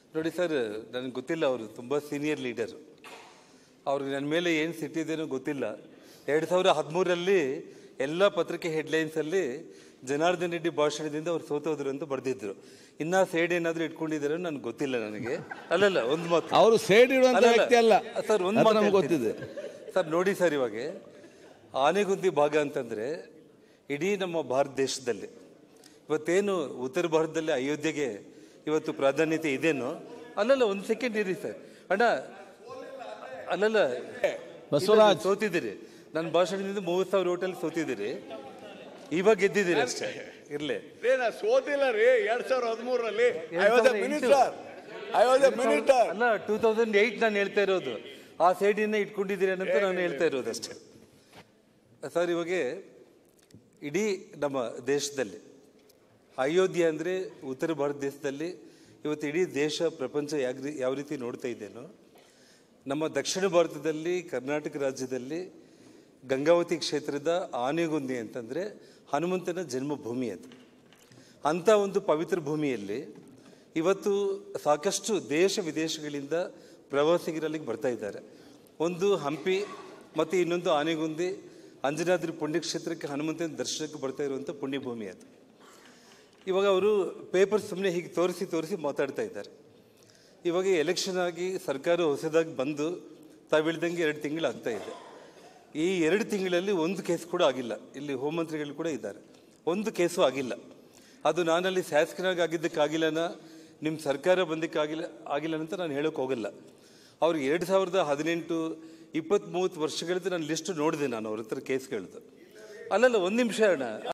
ನೋಡಿ ಸರ್, ನನಗೆ ಗೊತ್ತಿಲ್ಲ, ಅವರು ತುಂಬ ಸೀನಿಯರ್ ಲೀಡರ್. ಅವ್ರಿಗೆ ನನ್ನ ಮೇಲೆ ಏನು ಸಿಟ್ಟಿದೇನೋ ಗೊತ್ತಿಲ್ಲ. 2013ರಲ್ಲಿ ಎಲ್ಲ ಪತ್ರಿಕೆ ಹೆಡ್ಲೈನ್ಸಲ್ಲಿ ಜನಾರ್ದನ್ ರೆಡ್ಡಿ ಭಾಷಣದಿಂದ ಅವ್ರು ಸೋತೋದ್ರು ಅಂತ ಬರೆದಿದ್ರು. ಇನ್ನ ಸೇಡ್ ಏನಾದರೂ ಇಟ್ಕೊಂಡಿದ್ದಾರೆ ನನಗೆ ಗೊತ್ತಿಲ್ಲ. ನನಗೆ ಅಲ್ಲಲ್ಲ ಒಂದು ಮಾತು, ಅವರು ಸೇಡ್ ಇಡುವಂತ ವ್ಯಕ್ತಿ ಅಲ್ಲ ಸರ್. ಒಂದು ಮಾತು ಗೊತ್ತಿದೆ ಸರ್. ನೋಡಿ ಸರ್, ಇವಾಗ ಆನೆಗುಂದಿ ಭಾಗ ಅಂತಂದ್ರೆ ಇಡೀ ನಮ್ಮ ಭಾರತ ದೇಶದಲ್ಲಿ ಇವತ್ತೇನು ಉತ್ತರ ಭಾರತದಲ್ಲಿ ಅಯೋಧ್ಯೆಗೆ ಇವತ್ತು ಪ್ರಾಧಾನ್ಯತೆ ಇದೇನೋ, ಅಲ್ಲಲ್ಲ ಒಂದು ಸೆಕೆಂಡ್ ಇರಿ ಸರ್. ಅಣ್ಣ, ಅಲ್ಲಲ್ಲ ಬಸವರಾಜ್ ಸೋತಿದ್ದೀರಿ. ನನ್ನ ಭಾಷಣದಿಂದ 30,000 ಓಟಲ್ಲಿ ಸೋತಿದ್ದೀರಿ. ಇವಾಗ ಗೆದ್ದಿದ್ದೀರಿ ಅಷ್ಟೇ. ಇರ್ಲಿ, ಸೋತಿಲ್ಲ ರೀ. 2013ರಲ್ಲಿ ಅಲ್ಲ, 2008 ನಾನು ಹೇಳ್ತಾ ಇರೋದು. ಆ ಸೈಡಿನ ಇಟ್ಕೊಂಡಿದ್ದೀರಿ ಅಂತ ನಾನು ಹೇಳ್ತಾ ಇರೋದು ಅಷ್ಟೇ ಸರ್. ಇವಾಗ ಇಡೀ ನಮ್ಮ ದೇಶದಲ್ಲಿ ಅಯೋಧ್ಯೆ ಅಂದರೆ ಉತ್ತರ ಭಾರತ ದೇಶದಲ್ಲಿ ಇವತ್ತು ಇಡೀ ದೇಶ ಪ್ರಪಂಚ ಯಾವ ರೀತಿ ನೋಡ್ತಾ ಇದ್ದೇನೋ, ನಮ್ಮ ದಕ್ಷಿಣ ಭಾರತದಲ್ಲಿ ಕರ್ನಾಟಕ ರಾಜ್ಯದಲ್ಲಿ ಗಂಗಾವತಿ ಕ್ಷೇತ್ರದ ಆನೆಗುಂದಿ ಅಂತಂದರೆ ಹನುಮಂತನ ಜನ್ಮಭೂಮಿ. ಅದು ಅಂಥ ಒಂದು ಪವಿತ್ರ ಭೂಮಿಯಲ್ಲಿ ಇವತ್ತು ಸಾಕಷ್ಟು ದೇಶ ವಿದೇಶಗಳಿಂದ ಪ್ರವಾಸಿಗರಲ್ಲಿಗೆ ಬರ್ತಾ ಇದ್ದಾರೆ. ಒಂದು ಹಂಪಿ ಮತ್ತು ಇನ್ನೊಂದು ಆನೆಗುಂದಿ ಅಂಜನಾದ್ರಿ ಪುಣ್ಯಕ್ಷೇತ್ರಕ್ಕೆ ಹನುಮಂತನ ದರ್ಶನಕ್ಕೆ ಬರ್ತಾ ಇರುವಂಥ ಪುಣ್ಯಭೂಮಿ ಅದು. ಇವಾಗ ಅವರು ಪೇಪರ್ ಸುಮ್ಮನೆ ಹೀಗೆ ತೋರಿಸಿ ಮಾತಾಡ್ತಾ ಇದ್ದಾರೆ. ಇವಾಗ ಎಲೆಕ್ಷನ್ ಆಗಿ ಸರ್ಕಾರ ಹೊಸದಾಗಿ ಬಂದು ತಾವು ಹೇಳ್ದಂಗೆ 2 ತಿಂಗಳಾಗ್ತಾ ಇದೆ. ಈ 2 ತಿಂಗಳಲ್ಲಿ ಒಂದು ಕೇಸ್ ಕೂಡ ಆಗಿಲ್ಲ. ಇಲ್ಲಿ ಹೋಮ್ ಮಂತ್ರಿಗಳು ಕೂಡ ಇದ್ದಾರೆ, ಒಂದು ಕೇಸು ಆಗಿಲ್ಲ. ಅದು ನಾನಲ್ಲಿ ಶಾಸಕನಾಗಿ ಆಗಿದ್ದಕ್ಕಾಗಿಲ್ಲನ, ನಿಮ್ಮ ಸರ್ಕಾರ ಆಗಿಲ್ಲ ಅಂತ ನಾನು ಹೇಳೋಕೆ ಹೋಗಲ್ಲ. ಅವ್ರಿಗೆ 2018, 20-30 ವರ್ಷಗಳಿಂದ ನಾನು ಲಿಸ್ಟ್ ನೋಡಿದೆ. ನಾನು ಅವ್ರ ಹತ್ರ ಕೇಸ್ಗಳದ್ದು. ಅಲ್ಲಲ್ಲ ಒಂದು ನಿಮಿಷ ಅಣ್ಣ.